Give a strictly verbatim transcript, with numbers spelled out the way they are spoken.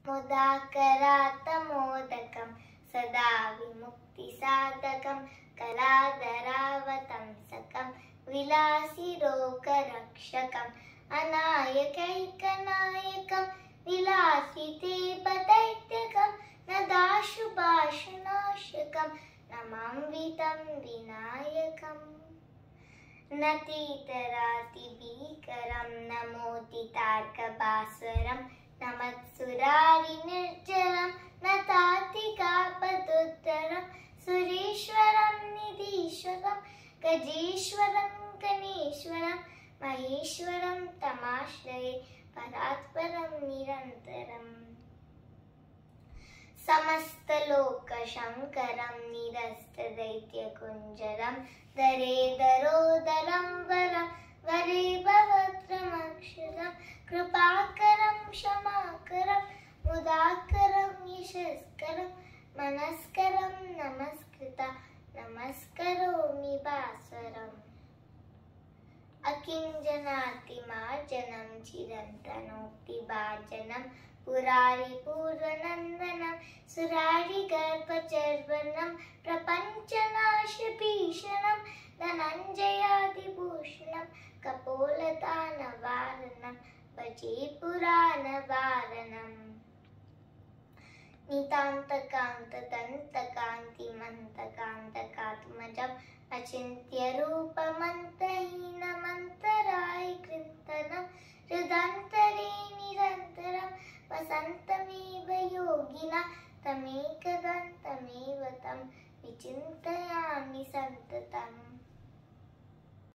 मुदाकरातमोदकं सदा विमुक्तिसाधकं कलाधरावतंसकं विलासिरोगरक्षकम् अनायकैकनायकं विलासितेपदैत्यकं नदाशुभाशनाशकं नमाम्बितं विनायकम् नतीतरातिभीकरं नमोदितार्कभास्वरं नमत्सुरारिनिर्जरं नतातिकापदुत्तरं सुरेश्वरं निधीश्वरं गजेश्वरं गणेश्वरं महेश्वरं तमाश्रये परात्परं निरन्तरम् समस्तलोकशङ्करं निरस्तदैत्यकुञ्जरं दरेदरोदरं वरं वरे भवत्रमक्षरं कृपाकरं क्षमाकरं मुदाकरं यशस्करं मनस्करं नमस्कृता नमस्करोमि भास्वरम् अकिञ्चनातिमार्जनं चिरन्तनोक्तिभाजनं पुरारिपूर्वनन्दनं सुरारिगर्भचर्वणं प्रपञ्चनाशभीषणं धनञ्जयादिभूषणं कपोलदानवारणं भजे पुराणवारणम् नितान्तकान्तदन्तकान्तिमन्तकान्तकात्मजम् अचिन्त्यरूपमन्तहीनमन्तरायकृन्तनं हृदन्तरे निरन्तरं वसन्तमेव योगिना तमेकदन्तमेव तं विचिन्तयामि सन्ततं।